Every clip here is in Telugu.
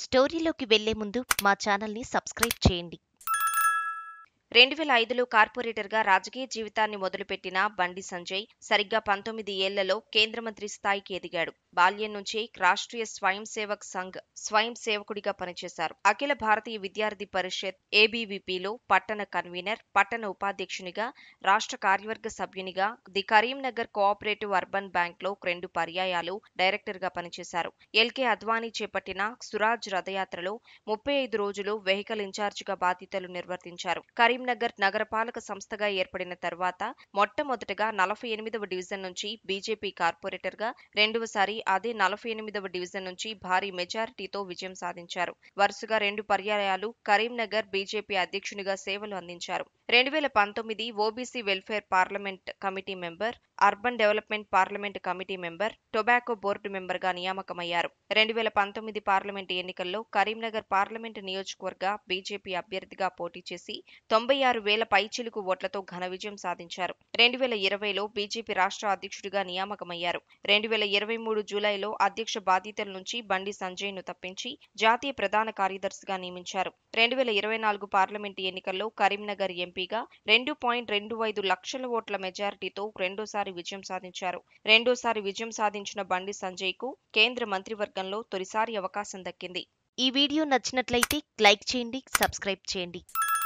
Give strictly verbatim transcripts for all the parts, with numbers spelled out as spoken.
స్టోరీలోకి వెళ్లే ముందు మా ఛానల్ని సబ్స్క్రైబ్ చేయండి. రెండు వేల ఐదులో కార్పొరేటర్గా రాజకీయ జీవితాన్ని మొదలుపెట్టిన బండి సంజయ్ సరిగ్గా పంతొమ్మిది ఏళ్లలో కేంద్ర మంత్రి స్థాయికి ఎదిగాడు. బాల్యం నుంచే రాష్ట్రీయ స్వయం సేవక్ సంఘ్ స్వయం సేవకుడిగా పనిచేశారు. అఖిల భారతీయ విద్యార్థి పరిషత్ ఏబీవీపీలో పట్టణ కన్వీనర్, పట్టణ ఉపాధ్యక్షునిగా, రాష్ట్ర కార్యవర్గ సభ్యునిగా, ది కరీంనగర్ కోఆపరేటివ్ అర్బన్ బ్యాంక్లో రెండు పర్యాయాలు డైరెక్టర్గా పనిచేశారు. ఎల్కే అద్వానీ చేపట్టిన సురాజ్ రథయాత్రలో ముప్పై ఐదు రోజులు వెహికల్ ఇన్ఛార్జిగా బాధ్యతలు నిర్వర్తించారు. కరీంనగర్ నగరపాలక సంస్థగా ఏర్పడిన తర్వాత మొట్టమొదటగా నలభై ఎనిమిదవ డివిజన్ నుంచి బీజేపీ కార్పొరేటర్గా, రెండవసారి అదే నలభై ఎనిమిదవ డివిజన్ నుంచి భారీ మెజారిటీతో విజయం సాధించారు. వరుసగా రెండు పర్యాయాలు కరీంనగర్ బీజేపీ అధ్యక్షునిగా సేవలు అందించారు. రెండు వేల పంతొమ్మిది OBC welfare parliament committee member, urban development parliament committee member, tobacco board మెంబర్గా నియామకమయ్యారు. రెండు వేల పంతొమ్మిది పార్లమెంటు ఎన్నికల్లో కరీంనగర్ పార్లమెంటు నియోజకవర్గ బీజేపీ అభ్యర్థిగా పోటీ చేసి తొంభై ఆరు వేల పైచిలుకు ఓట్లతో ఘన విజయం సాధించారు. రెండు వేల ఇరవైలో బీజేపీ రాష్ట్ర అధ్యక్షుడిగా నియామకమయ్యారు. రెండు వేల ఇరవై మూడు జూలైలో అధ్యక్ష బాధ్యతల నుంచి బండి సంజయ్ను తప్పించి జాతీయ ప్రధాన కార్యదర్శిగా నియమించారు. రెండు వేల ఇరవై నాలుగు పార్లమెంటు ఎన్నికల్లో కరీంనగర్ ఎంపీగా రెండు పాయింట్ రెండు ఐదు లక్షల ఓట్ల మెజారిటీతో రెండోసారి విజయం సాధించారు. రెండోసారి విజయం సాధించిన బండి సంజయ్కు కేంద్ర మంత్రివర్గంలో తొలిసారి అవకాశం దక్కింది. ఈ వీడియో నచ్చినట్లయితే లైక్ చేయండి, సబ్స్క్రైబ్ చేయండి.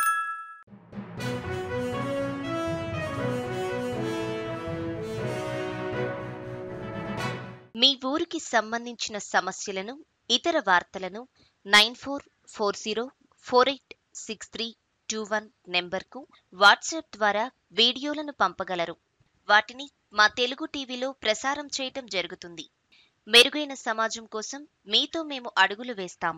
మీ ఊరికి సంబంధించిన సమస్యలను, ఇతర వార్తలను nine four four zero four eight six three two one నెంబర్కు వాట్సాప్ ద్వారా వీడియోలను పంపగలరు. వాటిని మా తెలుగు టీవీలో ప్రసారం చేయటం జరుగుతుంది. మెరుగైన సమాజం కోసం మీతో మేము అడుగులు వేస్తాం.